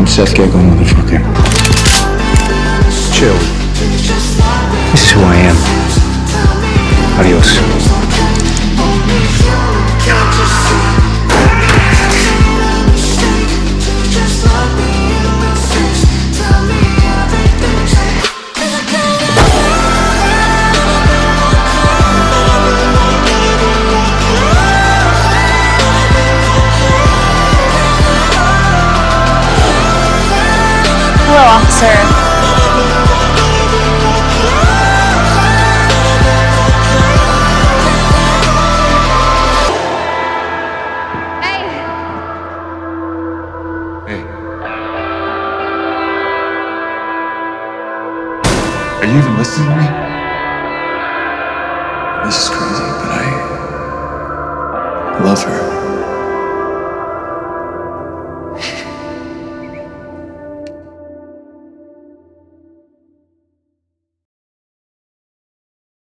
Seth Gecko, motherfucker. Chill. This is who I am. Adios. Hello, officer. Hey. Are you even listening to me? This is crazy, but I love her.